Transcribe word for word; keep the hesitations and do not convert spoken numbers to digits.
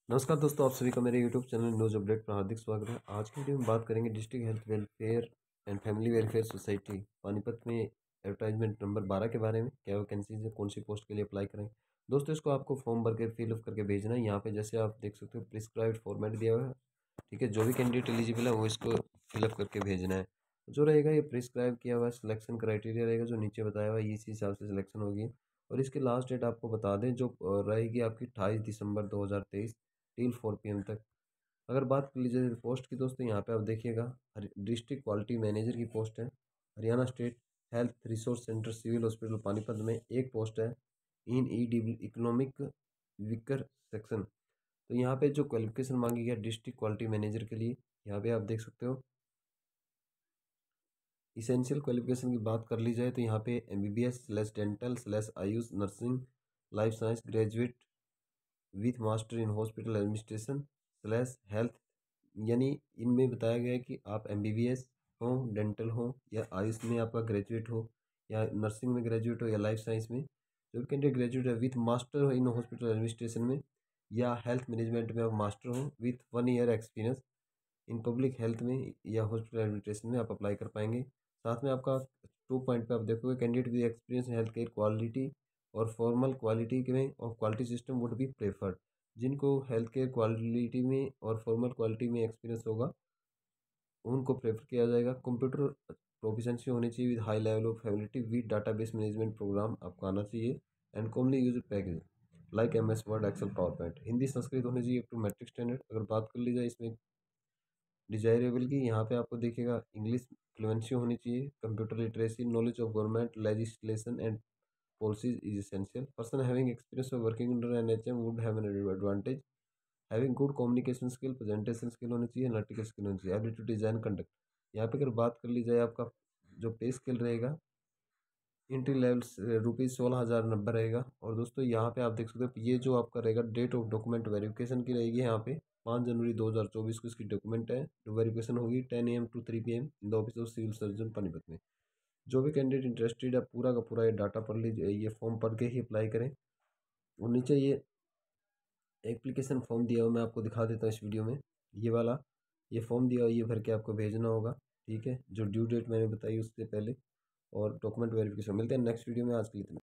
नमस्कार दोस्तों, आप सभी का मेरे यूट्यूब चैनल न्यूज़ अपडेट पर हार्दिक स्वागत है। आज की वीडियो में बात करेंगे district health welfare and family welfare society Panipat में एडवर्टाइजमेंट नंबर बारह के बारे में। क्या वैकेंसीज है, कौन सी पोस्ट के लिए अप्लाई करें। दोस्तों, इसको आपको फॉर्म भर के फिलअप करके भेजना है। यहाँ पे जैसे आप देख सकते हो प्रिस्क्राइब्ड फॉर्मेट दिया हुआ है। ठीक है, जो भी कैंडिडेट एलिजिबल है वो इसको फिलअप करके भेजना है। जो रहेगा ये प्रिस्क्राइब किया हुआ सिलेक्शन क्राइटेरिया रहेगा, जो नीचे बताया हुआ है इसी हिसाब से सिलेक्शन होगी। और इसकी लास्ट डेट आपको बता दें, जो रहेगी आपकी अट्ठाईस दिसंबर दो हज़ार तेईस टिल फोर पी एम तक। अगर बात कर लीजिए पोस्ट की दोस्तों, यहाँ पे आप देखिएगा डिस्ट्रिक्ट क्वालिटी मैनेजर की पोस्ट है। Haryana state health resource centre civil hospital Panipat में एक पोस्ट है in E D economic weaker section. तो यहाँ पे जो क्वालिफिकेशन मांगी गई है डिस्ट्रिक्ट क्वालिटी मैनेजर के लिए, यहाँ पे आप देख सकते हो इसेंशियल क्वालिफिकेशन की बात कर ली जाए तो यहाँ पे M B B S slash dental slash AYUSH nursing life science graduate with master in hospital administration slash health, यानी इनमें बताया गया है कि आप एम बी बी एस हो, डेंटल हो या आयुष में आपका ग्रेजुएट हो या नर्सिंग में ग्रेजुएट हो या लाइफ साइंस में। जो कैंडिडेट ग्रेजुएट है विथ मास्टर हो इन हॉस्पिटल एडमिनिस्ट्रेशन में या हेल्थ मैनेजमेंट में आप मास्टर हो with one year experience in public health में या हॉस्पिटल एडमिनिस्ट्रेशन में आप अप्लाई कर पाएंगे। साथ में आपका टू पॉइंट पे आप देखोगे candidate with experience in health care quality और फॉर्मल क्वालिटी के में और quality system would be preferred. जिनको हेल्थ केयर क्वालिटी में और फॉर्मल क्वालिटी में एक्सपीरियंस होगा उनको प्रेफर किया जाएगा। कंप्यूटर प्रोफिशिएंसी होनी चाहिए with high level of familiarity with database management program आपको आना चाहिए and commonly use package like M S Word Excel Power Point. Hindi Sanskrit होनी चाहिए अप टू मैट्रिक स्टैंडर्ड। अगर बात कर ली जाए इसमें डिजायरेबल की, यहाँ पे आपको देखिएगा इंग्लिश फ्लुएंसी होनी चाहिए, computer literacy, knowledge of government legislation and policies is essential. Person having experience of working under N H M would have an advantage. Having good communication skill, presentation skill होनी चाहिए, analytical skill होनी चाहिए, ability to design conduct। यहाँ पे अगर बात कर ली जाए आपका जो पे स्केल रहेगा इंट्री लेवल रुपीज़ सोलह हज़ार नब्बे रहेगा। और दोस्तों यहाँ पे आप देख सकते हो ये जो आपका रहेगा डेट ऑफ डॉक्यूमेंट वेरिफिकेशन की रहेगी। यहाँ पे पाँच जनवरी दो हज़ार चौबीस को इसकी डॉक्यूमेंट है जो वेरिफिकेशन होगी ten A M to three P M in the office of civil surgeon Panipat में। जो भी कैंडिडेट इंटरेस्टेड है पूरा का पूरा ये डाटा पढ़ लीजिए, ये फॉर्म पढ़ के ही अप्लाई करें। और नीचे ये एप्लीकेशन फॉर्म दिया हुआ मैं आपको दिखा देता हूँ इस वीडियो में। ये वाला ये फॉर्म दिया हुआ ये भर के आपको भेजना होगा। ठीक है, जो ड्यू डेट मैंने बताई उससे पहले और डॉक्यूमेंट वेरिफिकेशन। मिलते हैं नेक्स्ट वीडियो में, आज के लिए इतना।